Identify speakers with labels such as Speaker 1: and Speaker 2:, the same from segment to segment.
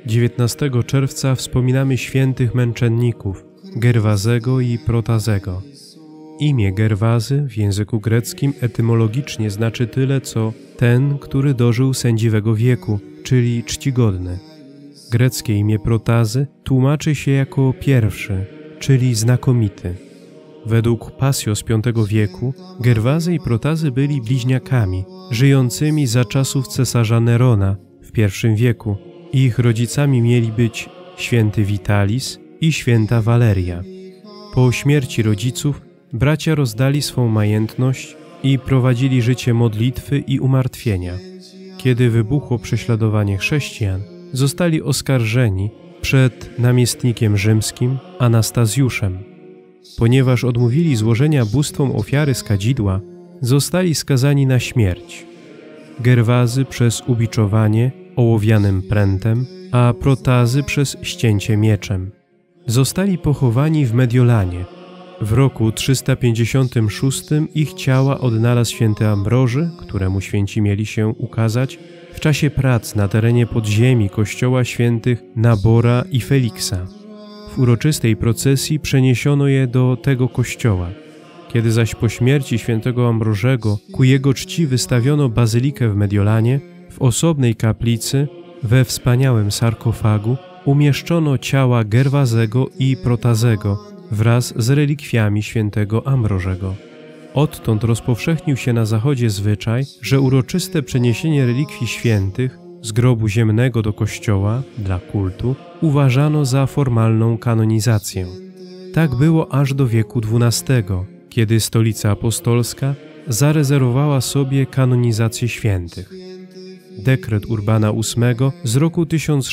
Speaker 1: 19 czerwca wspominamy świętych męczenników Gerwazego i Protazego. Imię Gerwazy w języku greckim etymologicznie znaczy tyle, co ten, który dożył sędziwego wieku, czyli czcigodny. Greckie imię Protazy tłumaczy się jako pierwszy, czyli znakomity. Według Pasio z V wieku Gerwazy i Protazy byli bliźniakami, żyjącymi za czasów cesarza Nerona w I wieku. Ich rodzicami mieli być święty Vitalis i święta Valeria. Po śmierci rodziców bracia rozdali swą majętność i prowadzili życie modlitwy i umartwienia. Kiedy wybuchło prześladowanie chrześcijan, zostali oskarżeni przed namiestnikiem rzymskim Anastazjuszem. Ponieważ odmówili złożenia bóstwom ofiary z kadzidła, zostali skazani na śmierć. Gerwazy przez ubiczowanie ołowianym prętem, a Protazy przez ścięcie mieczem. Zostali pochowani w Mediolanie. W roku 356 ich ciała odnalazł święty Ambroży, któremu święci mieli się ukazać, w czasie prac na terenie podziemi kościoła świętych Nabora i Feliksa. W uroczystej procesji przeniesiono je do tego kościoła. Kiedy zaś po śmierci świętego Ambrożego ku jego czci wystawiono bazylikę w Mediolanie, w osobnej kaplicy, we wspaniałym sarkofagu, umieszczono ciała Gerwazego i Protazego wraz z relikwiami świętego Ambrożego. Odtąd rozpowszechnił się na zachodzie zwyczaj, że uroczyste przeniesienie relikwii świętych z grobu ziemnego do kościoła dla kultu uważano za formalną kanonizację. Tak było aż do wieku XII, kiedy Stolica Apostolska zarezerwowała sobie kanonizację świętych. Dekret Urbana VIII z roku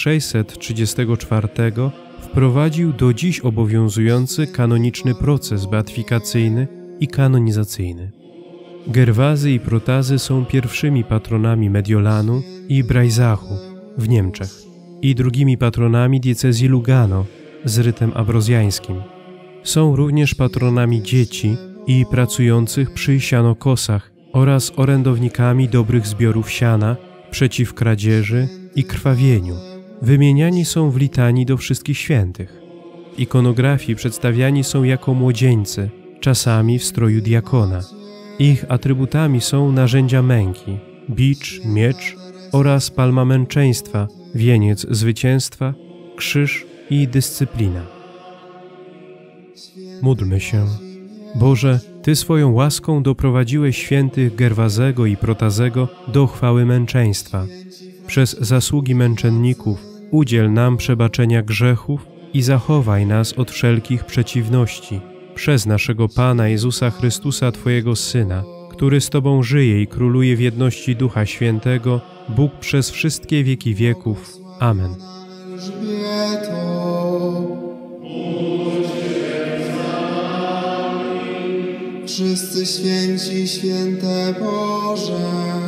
Speaker 1: 1634 wprowadził do dziś obowiązujący kanoniczny proces beatyfikacyjny i kanonizacyjny. Gerwazy i Protazy są pierwszymi patronami Mediolanu i Brajzachu w Niemczech i drugimi patronami diecezji Lugano z rytem abrozjańskim. Są również patronami dzieci i pracujących przy sianokosach oraz orędownikami dobrych zbiorów siana przeciw kradzieży i krwawieniu. Wymieniani są w litanii do wszystkich świętych. W ikonografii przedstawiani są jako młodzieńcy, czasami w stroju diakona. Ich atrybutami są narzędzia męki, bicz, miecz oraz palma męczeństwa, wieniec zwycięstwa, krzyż i dyscyplina. Módlmy się. Boże, Ty swoją łaską doprowadziłeś świętych Gerwazego i Protazego do chwały męczeństwa. Przez zasługi męczenników udziel nam przebaczenia grzechów i zachowaj nas od wszelkich przeciwności. Przez naszego Pana Jezusa Chrystusa, Twojego Syna, który z Tobą żyje i króluje w jedności Ducha Świętego, Bóg przez wszystkie wieki wieków. Amen.
Speaker 2: Wszyscy święci, święte Boże,